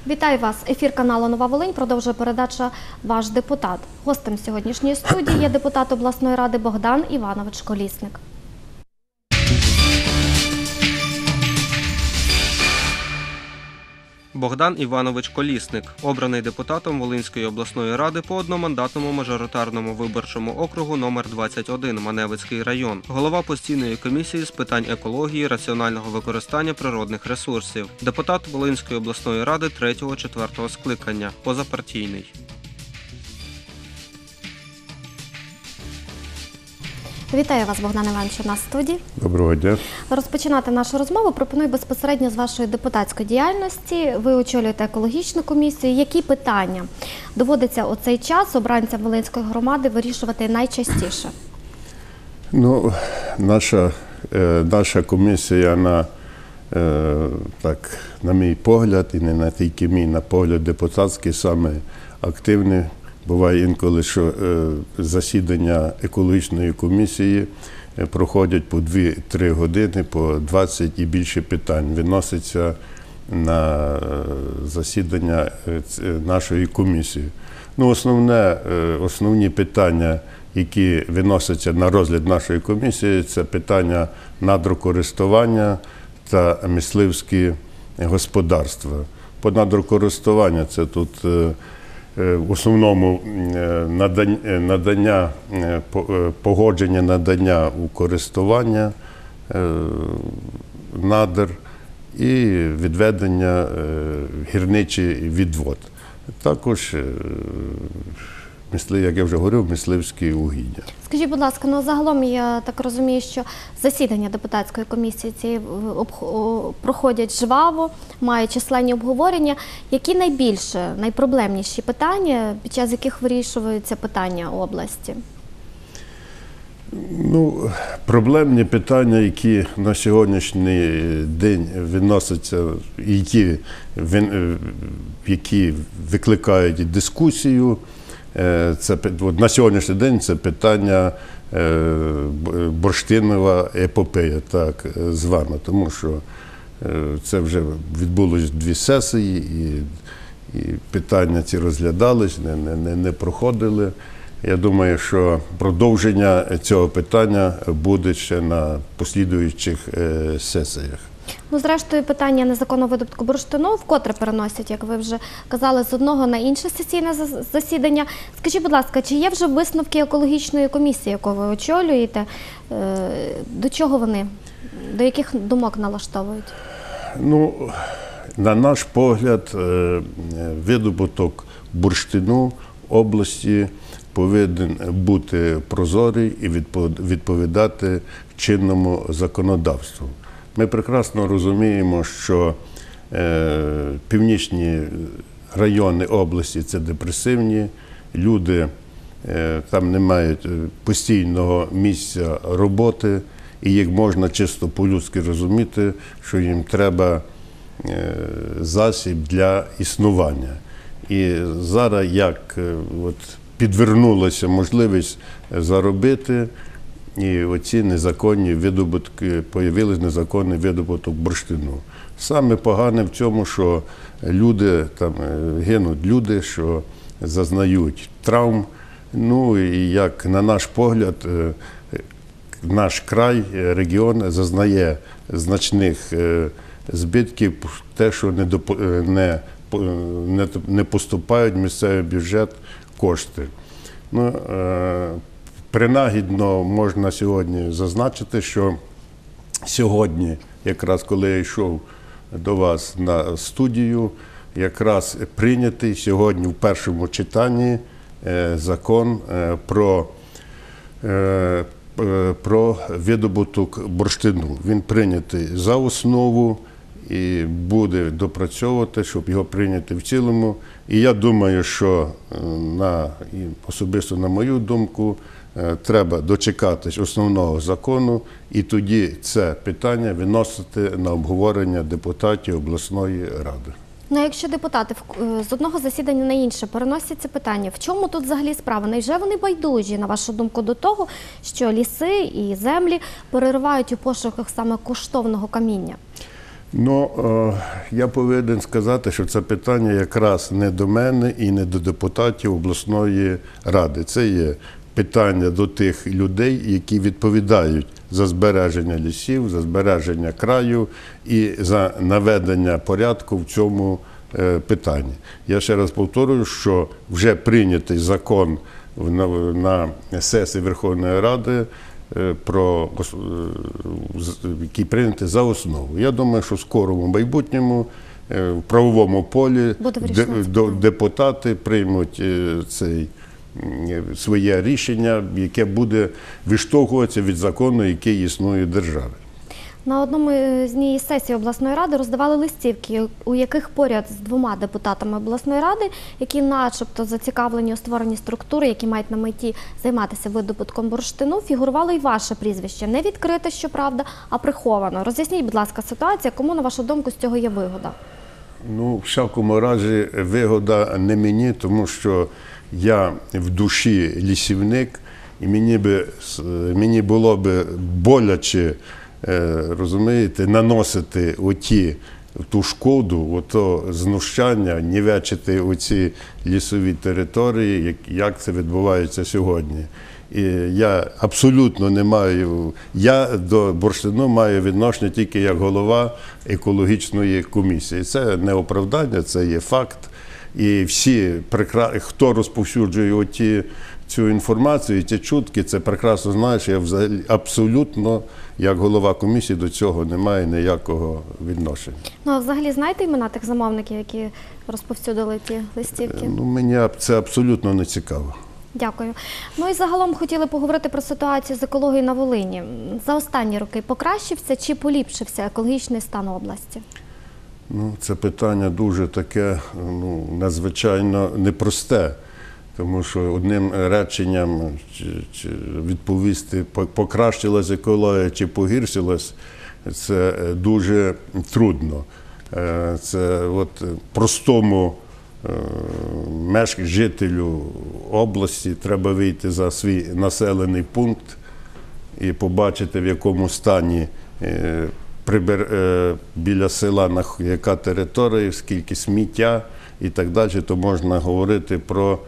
Вітаю вас! Ефір каналу «Нова Волинь» продовжує передача «Ваш депутат». Гостем сьогоднішньої студії є депутат обласної ради Богдан Іванович Колісник. Богдан Іванович Колісник, обраний депутатом Волинської обласної ради по одномандатному мажоритарному виборчому округу номер 21 Маневицький район, голова постійної комісії з питань екології, раціонального використання природних ресурсів, депутат Волинської обласної ради 3-4 скликання, позапартійний. Вітаю вас, Богдан Іванович, у нас в студії. Доброго дня. Розпочинати нашу розмову пропоную безпосередньо з вашої депутатської діяльності. Ви очолюєте екологічну комісію. Які питання доводиться у цей час обранцям Волинської громади вирішувати найчастіше? Наша комісія, на мій погляд, і не на тільки мій, на погляд депутатський, саме активний. Буває інколи, що засідання екологічної комісії проходять по 2-3 години, по 20 і більше питань. Виноситься на засідання нашої комісії. Основні питання, які виносяться на розгляд нашої комісії, це питання надрокористування та мисливські господарства. По надрокористуванню це тут в основному погодження надання у користування надр і відведення гірничий відвод. Також, як я вже говорив, мисливські угіддя. Скажіть, будь ласка, загалом я так розумію, що засідання депутатської комісії цієї проходять жваво, мають численні обговорення. Які найпроблемніші питання, під час яких вирішуються питання області? Проблемні питання, які на сьогоднішній день виносяться, які викликають дискусію, на сьогоднішній день це питання бурштинова епопея, так звана, тому що це вже відбулось 2 сесії, і питання ці розглядались, не проходили. Я думаю, що продовження цього питання буде ще на послідуючих сесіях. Зрештою, питання незаконного видобутку бурштину вкотре переносять, як ви вже казали, з одного на інше сесійне засідання. Скажіть, будь ласка, чи є вже висновки екологічної комісії, яку ви очолюєте? До чого вони? До яких думок налаштовують? На наш погляд, видобуток бурштину в області повинен бути прозорий і відповідати чинному законодавству. Ми прекрасно розуміємо, що північні райони області – це депресивні, люди там не мають постійного місця роботи, і їх можна чисто по-людськи розуміти, що їм треба засіб для існування. І зараз як підвернулася можливість заробити, і оці незаконні видобутки, появились незаконний видобуток бурштину. Саме погане в цьому, що гинуть люди, що зазнають травм. І як на наш погляд, наш край, регіон зазнає значних збитків, те, що не поступають в місцевий бюджет кошти. Принагідно можна сьогодні зазначити, що сьогодні, якраз коли я йшов до вас на студію, якраз прийнятий сьогодні в першому читанні закон про видобуток бурштину. Він прийнятий за основу і буде допрацьовувати, щоб його прийняти в цілому. І я думаю, що особисто на мою думку, треба дочекатись основного закону і тоді це питання виносити на обговорення депутатів обласної ради. Якщо депутати з одного засідання на інше переносять це питання, в чому тут взагалі справа? Невже вони байдужі, на вашу думку, до того, що ліси і землі переривають у пошуках саме коштовного каміння? Ну, я повинен сказати, що це питання якраз не до мене і не до депутатів обласної ради. Це є питання до тих людей, які відповідають за збереження лісів, за збереження краю і за наведення порядку в цьому питанні. Я ще раз повторюю, що вже прийнятий закон на сесії Верховної Ради, який прийнятий за основу. Я думаю, що в скорому майбутньому в правовому полі депутати приймуть своє рішення, яке буде відштовхуватися від закону, який існує в державі. На одному з днів сесії обласної ради роздавали листівки, у яких поряд з 2 депутатами обласної ради, які начебто зацікавлені у створенні структури, які мають на меті займатися видобутком бурштину, фігурувало і ваше прізвище. Не відкрите, щоправда, а приховано. Роз'ясніть, будь ласка, ситуацію, кому, на вашу думку, з цього є вигода? Ну, в всякому разі, вигода не мені, тому що я в душі лісівник, і мені було б боляче, розумієте, наносити ту шкоду, ото знущання, нівечити оці лісові території, як це відбувається сьогодні. І я абсолютно не маю, я до бурштину маю відношення тільки як голова екологічної комісії. Це не оправдання, це є факт. І всі, хто розповсюджує цю інформацію, ці чутки, це прекрасно знає, що я взагалі абсолютно, як голова комісії, до цього не маю ніякого відношення. Ну, а взагалі знаєте імена тих замовників, які розповсюдили ті листівки? Ну, мені це абсолютно не цікаво. Дякую. Ну і загалом хотіли поговорити про ситуацію з екологією на Волині. За останні роки покращився чи поліпшився екологічний стан області? Ну, це питання дуже таке, надзвичайно непросте, тому що одним реченням відповісти, покращилась екологія чи погіршилась, це дуже трудно. Це от простому жителю області треба вийти за свій населений пункт і побачити, в якому стані біля села яка територія, скільки сміття і так далі, то можна говорити про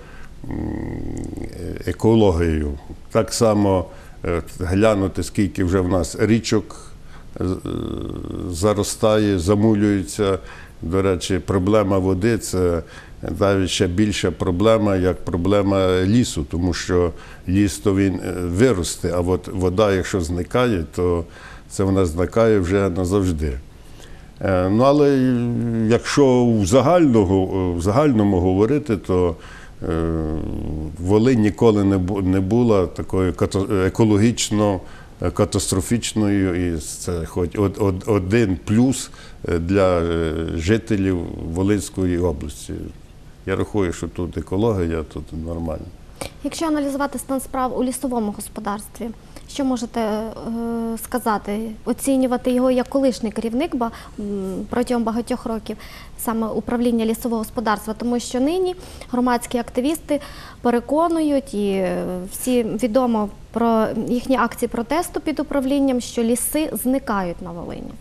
екологію. Так само глянути, скільки вже в нас річок заростає, замулюється. До речі, проблема води – це навіть ще більша проблема, як проблема лісу, тому що ліс то він виросте, а от вода, якщо зникає, то це вона зникає вже назавжди. Ну, але якщо в загальному говорити, то Волинь ніколи не була такою екологічно катастрофічною, і це хоч один плюс для жителів Волинської області. Я рахую, що тут екологія, тут нормально. Якщо аналізувати стан справ у лісовому господарстві, що можете сказати, оцінювати його як колишній керівник протягом багатьох років саме управління лісового господарства, тому що нині громадські активісти переконують, і всі відомо про їхні акції протесту під управлінням, що ліси зникають на Волині.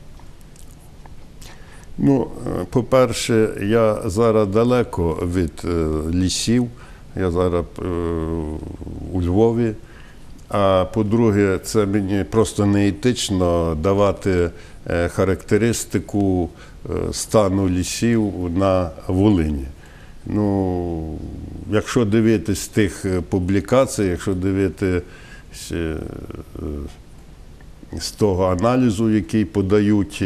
Ну, по-перше, я зараз далеко від лісів, я зараз у Львові. А по-друге, це мені просто неетично давати характеристику стану лісів на Волині. Ну, якщо дивитись тих публікацій, якщо дивитись з того аналізу, який подають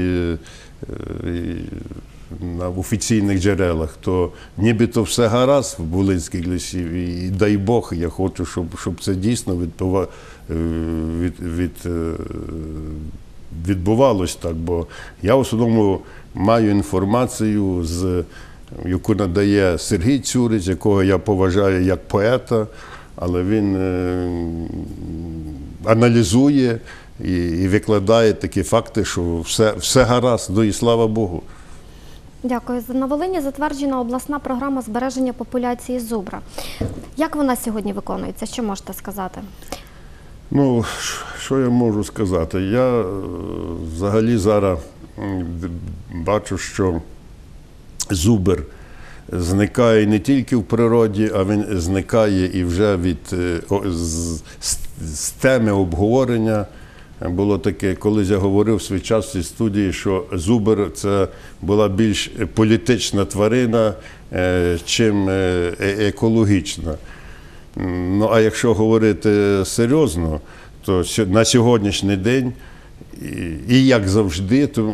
на офіційних джерелах, то нібито все гаразд в Волинських лісів. І дай Бог, я хочу, щоб це дійсно відбувалось так. Бо я в основному маю інформацію, яку надає Сергій Цюрич, якого я поважаю як поета, але він аналізує і викладає такі факти, що все гаразд, ну і слава Богу. Дякую. На Волині затверджена обласна програма збереження популяції зубра. Як вона сьогодні виконується? Що можете сказати? Ну, що я можу сказати? Я взагалі зараз бачу, що зубр зникає не тільки в природі, а він зникає і вже з теми обговорення. Було таке, колись я говорив в свій час в цій студії, що зубр – це була більш політична тварина, чим екологічна. Ну, а якщо говорити серйозно, то на сьогоднішній день, і як завжди, то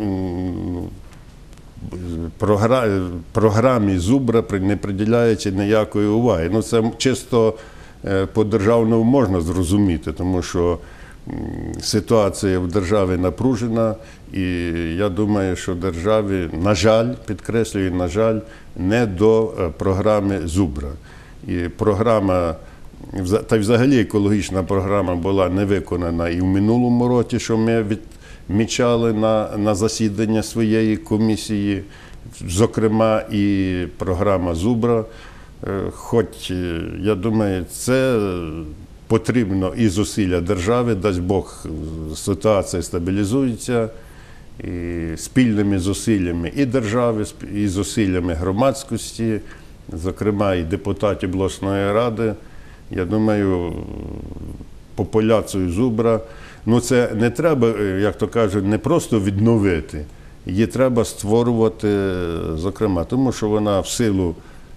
програмі зубра не приділяється ніякої уваги. Ну, це чисто по-державному можна зрозуміти, тому що ситуація в державі напружена, і я думаю, що державі, на жаль, підкреслюю, на жаль, не до програми зубра. І програма, та й взагалі екологічна програма була не виконана і в минулому році, що ми відмічали на засідання своєї комісії, зокрема і програма зубра. Хоч, я думаю, це потрібно і зусилля держави, дасть Бог, ситуація стабілізується, і спільними зусиллями і держави, і зусиллями громадськості, зокрема і депутатів обласної ради. Я думаю, популяцію зубра, ну це не треба, як то кажуть, не просто відновити, її треба створювати, зокрема, тому що вона в силу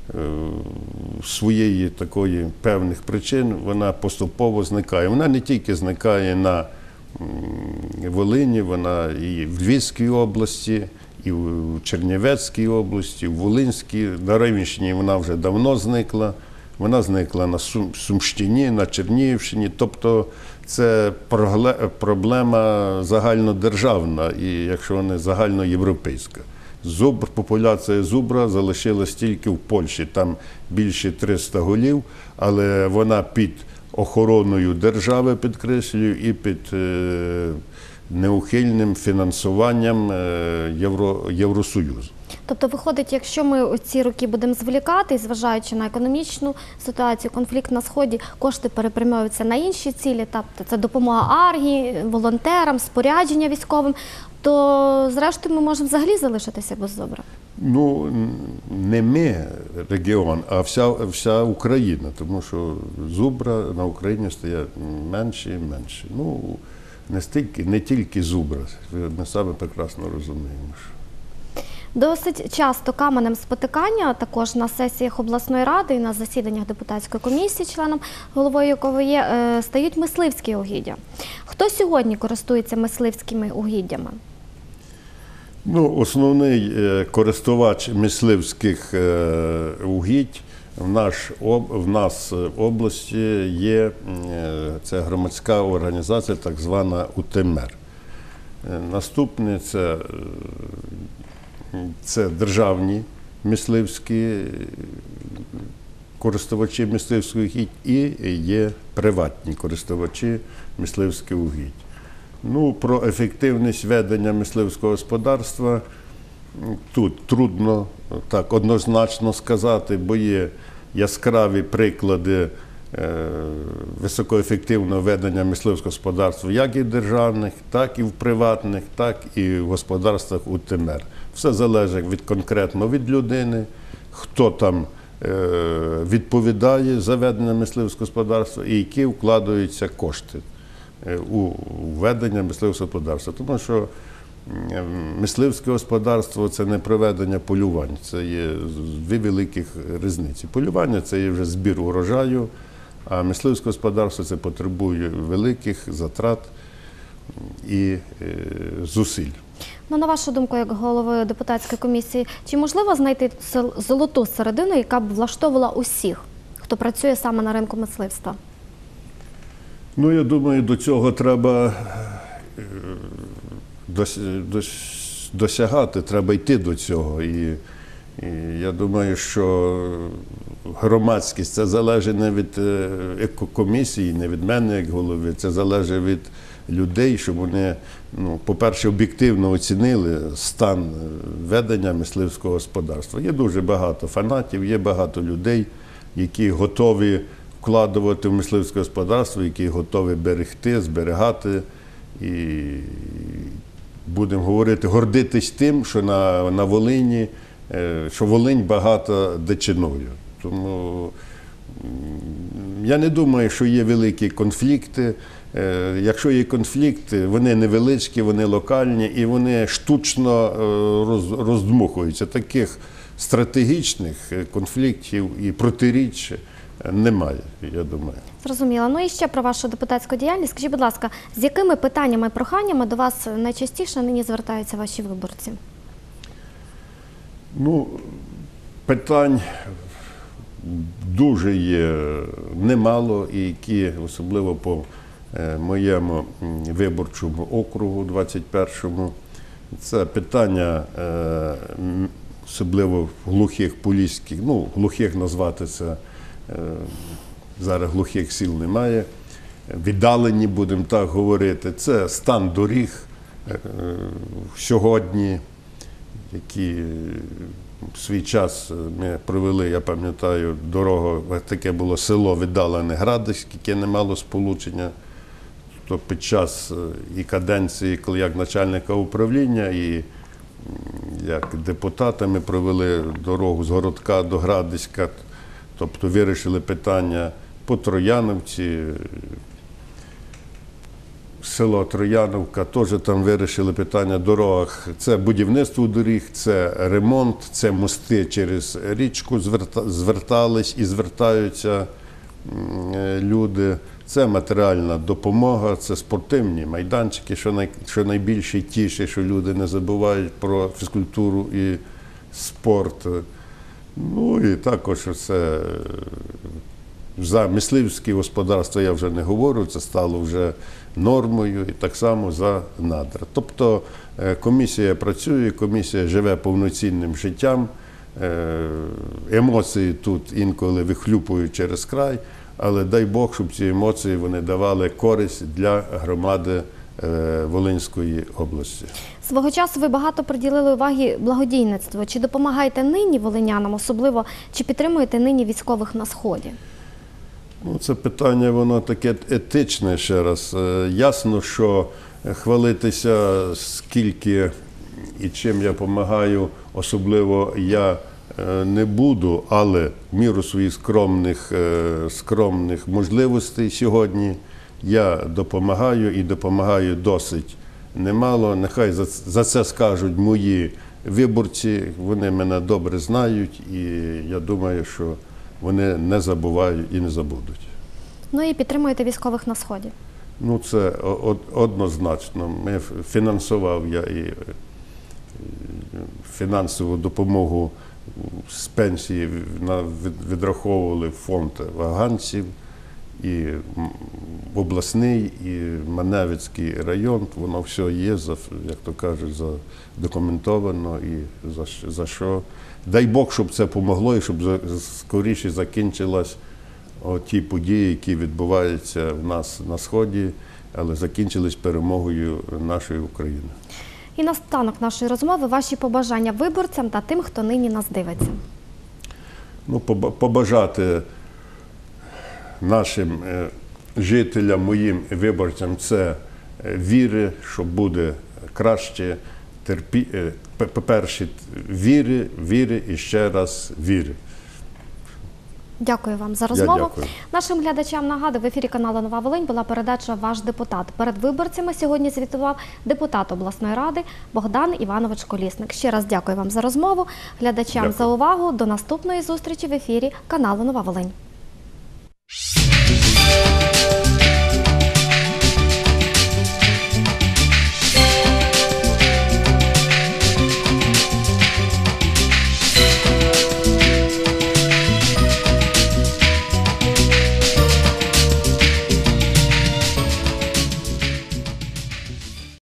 своєї такої певних причин, вона поступово зникає. Вона не тільки зникає на Волині, вона і в Львівській області, і в Чернівецькій області, в Волинській, на Рівненщині вона вже давно зникла. Вона зникла на Сумщині, на Чернігівщині. Тобто це проблема загальнодержавна, і якщо не загальноєвропейська. Популяція зубра залишилась тільки в Польщі, там більше 300 голів, але вона під охороною держави, підкреслюю, і під неухильним фінансуванням Євросоюзу. Тобто, виходить, якщо ми у ці роки будемо зволікати, зважаючи на економічну ситуацію, конфлікт на Сході, кошти перепрямовуються на інші цілі, тобто це допомога армії, волонтерам, спорядження військовим, то зрештою ми можемо взагалі залишитися без зубра. Ну, не ми, регіон, а вся Україна, тому що зубра на Україні стає менше і менше. Ну, не тільки зубра, ми самі прекрасно розуміємо. Досить часто каменем спотикання також на сесіях обласної ради і на засіданнях депутатської комісії, членом головою якої є, стають мисливські угіддя. Хто сьогодні користується мисливськими угіддями? Ну, основний користувач мисливських угідь в нас в області є, це громадська організація, так звана УТМР. Наступне це державні мисливські користувачі мисливських угідь і є приватні користувачі мисливських угідь. Ну, про ефективність ведення мисливського господарства тут трудно так однозначно сказати, бо є яскраві приклади високоефективного ведення мисливського господарства як і в державних, так і в приватних, так і в господарствах УТМР. Все залежить конкретно від людини, хто там відповідає за ведення мисливського господарства і які вкладаються кошти у ведення мисливського господарства. Тому що мисливське господарство – це не проведення полювань, це є дві великих різниці. Полювання – це є вже збір урожаю, а мисливське господарство – це потребує великих затрат і зусиль. Ну, на вашу думку, як голови депутатської комісії, чи можливо знайти золоту середину, яка б влаштовувала усіх, хто працює саме на ринку мисливства? Ну, я думаю, до цього треба досягати, треба йти до цього. І я думаю, що громадськість, це залежить не від комісії, не від мене як голови, це залежить від людей, щоб вони, по-перше, об'єктивно оцінили стан ведення мисливського господарства. Є дуже багато фанатів, є багато людей, які готові вкладувати в мисливське господарство, які готові берегти, зберігати. І будемо говорити, гордитись тим, що на Волині, що Волинь багата дичиною. Тому я не думаю, що є великі конфлікти. Якщо є конфлікти, вони невеличкі, вони локальні і вони штучно роздмухуються. Таких стратегічних конфліктів і протиріч немає, я думаю. Зрозуміло. Ну і ще про вашу депутатську діяльність. Скажіть, будь ласка, з якими питаннями, проханнями до вас найчастіше нині звертаються ваші виборці? Ну, питань дуже є немало, і які, особливо по моєму виборчому округу 21-му, це питання, особливо глухих поліських, ну, глухих назвати це, зараз глухих сіл немає, віддалені, будемо так говорити, це стан доріг сьогодні, які в свій час ми провели, я пам'ятаю, дорогу, таке було село віддалене Градиськ, яке не мало сполучення. То під час і каденції, коли як начальника управління, і як депутата ми провели дорогу з Городка до Градиська, тобто вирішили питання по Трояновці, село Трояновка, теж там вирішили питання дорог. Це будівництво доріг, це ремонт, це мости через річку звертались і звертаються люди. Це матеріальна допомога, це спортивні майданчики, що найбільше тішить, що люди не забувають про фізкультуру і спорт. Ну і також це за мисливське господарство я вже не говорю, це стало вже нормою, і так само за надра. Тобто комісія працює, комісія живе повноцінним життям, емоції тут інколи вихлюпують через край, але дай Бог, щоб ці емоції вони давали користь для громади Волинської області. Свого часу ви багато приділили уваги благодійництву. Чи допомагаєте нині волинянам, особливо, чи підтримуєте нині військових на Сході? Ну, це питання, воно таке етичне ще раз. Ясно, що хвалитися, скільки і чим я допомагаю, особливо я не буду, але в міру своїх скромних можливостей сьогодні я допомагаю і допомагаю досить немало. Нехай за це скажуть мої виборці, вони мене добре знають, і я думаю, що вони не забувають і не забудуть. Ну і підтримуєте військових на Сході? Ну, це однозначно. Фінансував я і фінансову допомогу з пенсії відраховували в фонд афганців, і обласний, і Маневицький район, воно все є, як то кажуть, задокументовано і за що. Дай Бог, щоб це помогло і щоб скоріше закінчилась ті події, які відбуваються в нас на Сході, але закінчились перемогою нашої України. І наостанок нашої розмови ваші побажання виборцям та тим, хто нині нас дивиться. Ну, побажати нашим жителям, моїм виборцям, це віри, що буде краще, по-перше, віри і ще раз віри. Дякую вам за розмову. Я дякую. Нашим глядачам нагадую, в ефірі каналу «Нова Волинь» була передача «Ваш депутат». Перед виборцями сьогодні звітував депутат обласної ради Богдан Іванович Колісник. Ще раз дякую вам за розмову. Глядачам за увагу. До наступної зустрічі в ефірі каналу «Нова Волинь».